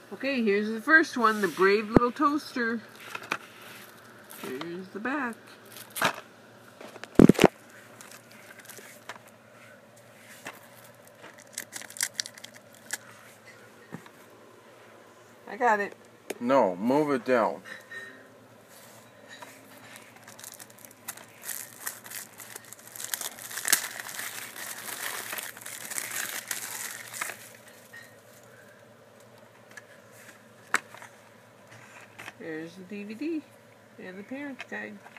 Okay, here's the first one, the Brave Little Toaster. Here's the back. I got it. No, move it down. There's the DVD and the parent's guide.